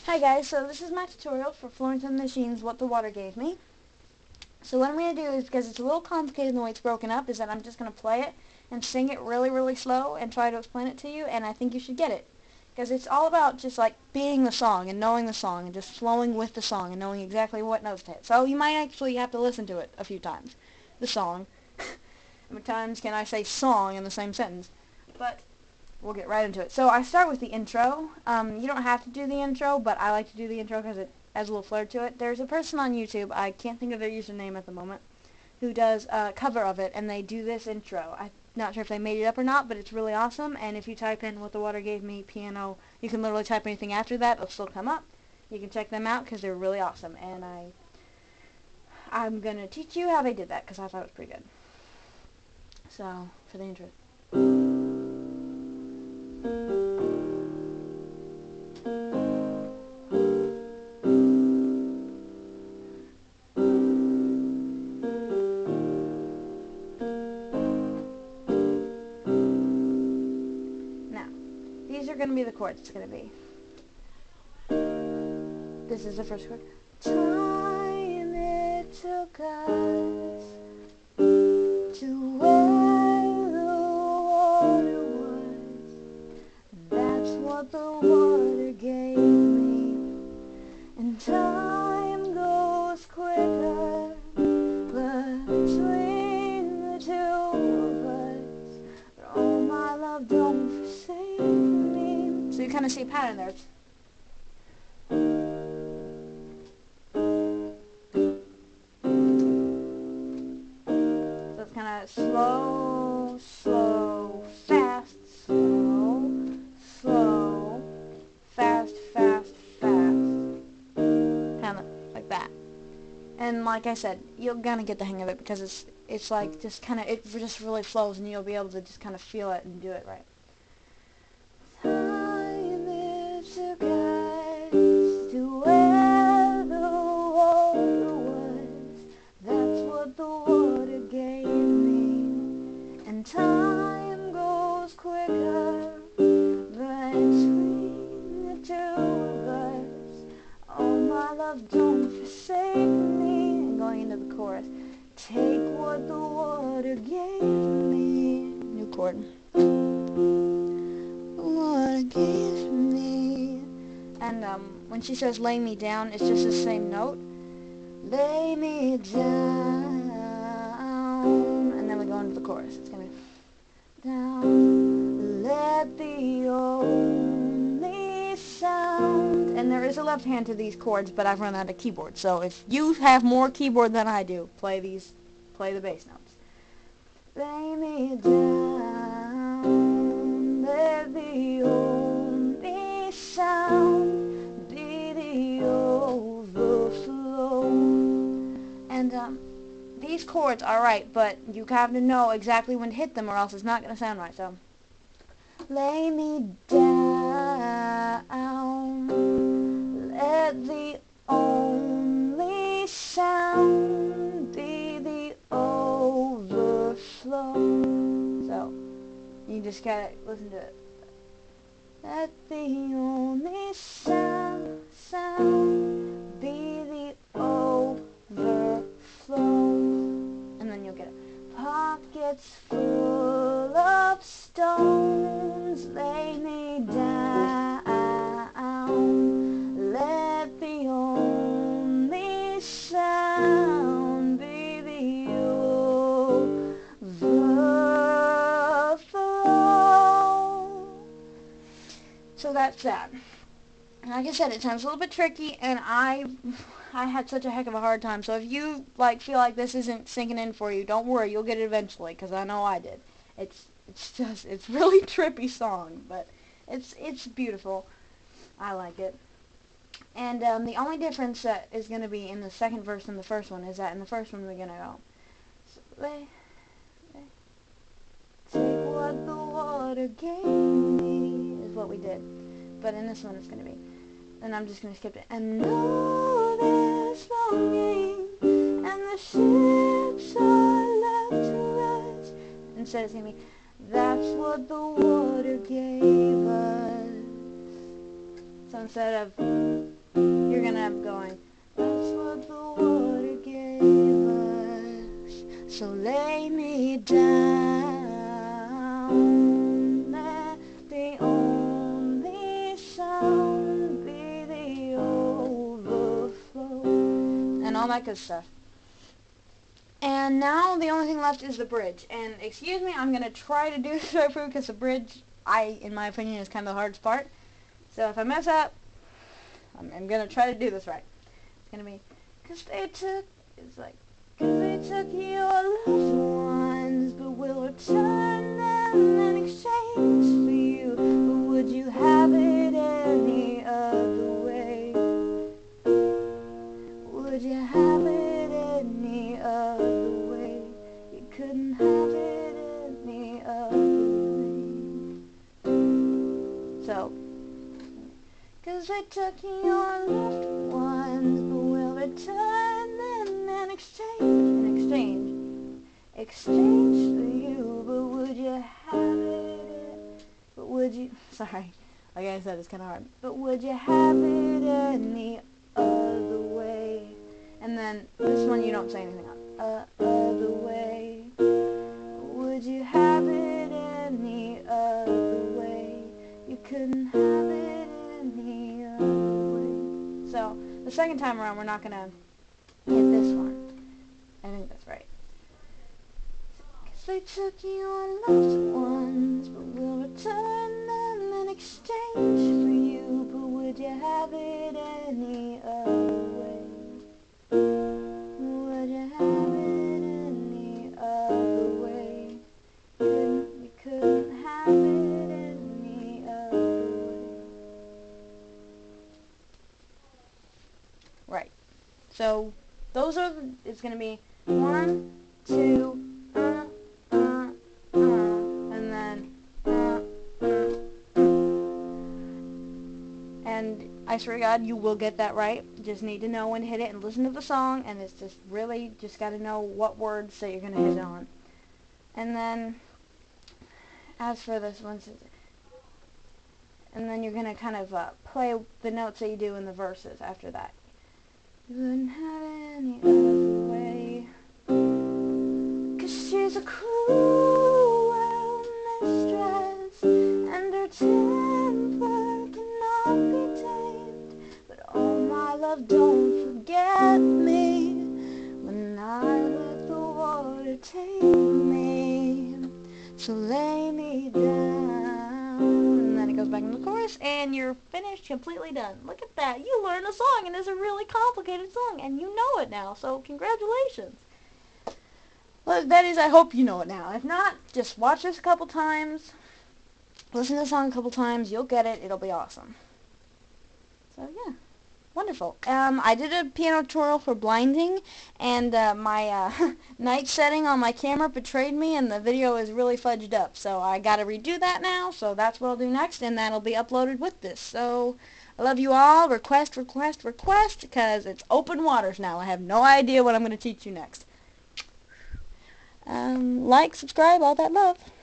Hi guys, so this is my tutorial for Florence and the Machine's What the Water Gave Me. So what I'm going to do is, because it's a little complicated the way it's broken up, is that I'm just going to play it and sing it really, really slow and try to explain it to you, and I think you should get it. Because it's all about just like being the song and knowing the song and just flowing with the song and knowing exactly what notes to hit. So you might actually have to listen to it a few times, the song. How many times can I say song in the same sentence? But we'll get right into it. So I start with the intro. You don't have to do the intro, but I like to do the intro because it adds a little flair to it. There's a person on YouTube, I can't think of their username at the moment, who does a cover of it, and they do this intro. I'm not sure if they made it up or not, but it's really awesome, and if you type in What the Water Gave Me piano, you can literally type anything after that, it'll still come up. You can check them out because they're really awesome, and I'm going to teach you how they did that because I thought it was pretty good. So, for the intro. These are going to be the chords. It's going to be. This is the first chord. Time it took us to where the water was. That's what the water gave me. And time goes quicker between the two of us. But oh my love, don't forsake me. So you kind of see a pattern there. So it's kind of slow, slow, fast, slow, slow, fast, fast, fast. Kind of like that. And like I said, you're gonna get the hang of it because it's like just kind of, it just really flows and you'll be able to just kind of feel it and do it right. Time it took us to where the water was. That's what the water gave me. And time goes quicker between the two of us. Oh my love, don't forsake me. And going into the chorus. Take what the water gave me. New chord. Gave me. And when she says lay me down, it's just the same note. Lay me down. And then we go into the chorus. It's going to be down. Let the only sound. And there is a left hand to these chords, but I've run out of keyboard. So if you have more keyboard than I do, play the bass notes. Lay me down. Let the only sound be the overflow. And these chords are right, but you have to know exactly when to hit them or else it's not going to sound right. So, lay me down. Let the only sound be the overflow. So, you just gotta listen to it. Let the only sound be the overflow. And then you'll get it. Pockets full of stones, lay me down. Let the only sound be the overflow. So that's that. And like I said, it sounds a little bit tricky, and I had such a heck of a hard time. So if you feel like this isn't sinking in for you, don't worry, you'll get it eventually, because I know I did. It's really trippy song, but it's beautiful. I like it. And the only difference that is going to be in the second verse and the first one is that in the first one we're going to go, so, take what the water gave me, is what we did. But in this one it's going to be, and I'm just going to skip it. And know there's longing, and the ships are left to rest. Instead it's going to be, that's what the water gave us. So instead of you're going to have going, that's what the water gave us, so lay me down. Let the only sound be the overflow, and all that good stuff. And now the only thing left is the bridge. And excuse me, I'm going to try to do this right through because the bridge, in my opinion, is kind of the hardest part. So if I mess up, I'm going to try to do this right. It's going to be, cause they took your loved ones, but will return them in exchange for you. But would you have it any other way? Would you have it any other way? You couldn't have it any other way. So, cause they took your loved ones, but will return them in exchange for you. But would you have it? But would you? Sorry, like I said, it's kind of hard. But would you have it any other way? And then this one you don't say anything on. Other way. Would you have it any other way? You couldn't have it any other way. So the second time around, we're not gonna hit this one. I think that's right. 'Cause they took your loved ones, but will return them in exchange for you. But would you have it any other way? Would you have it any other way? You couldn't have it any other way. Right. So those are, it's going to be 1, 2, and then, and I swear to God, you will get that right. You just need to know when to hit it and listen to the song, and it's just really just got to know what words that you're going to hit it on. And then, as for this one, and then you're going to kind of play the notes that you do in the verses after that. You wouldn't have it any other way, 'cause she's a cruel mistress, and her temper cannot be tamed. But oh my love, don't forget me when I let the water take me. So lay me down. And then it goes back into the chorus, and you're finished, completely done. Look at that. You learned a song, and it's a really complicated song, and you know it now, so congratulations. Well, that is, I hope you know it now. If not, just watch this a couple times, listen to the song a couple times, you'll get it, it'll be awesome. So, yeah. Wonderful. I did a piano tutorial for blinding, and my night setting on my camera betrayed me, and the video is really fudged up. So I got to redo that now, so that's what I'll do next, and that'll be uploaded with this. So I love you all. Request, request, request, because it's open waters now. I have no idea what I'm going to teach you next. Like, subscribe, all that love.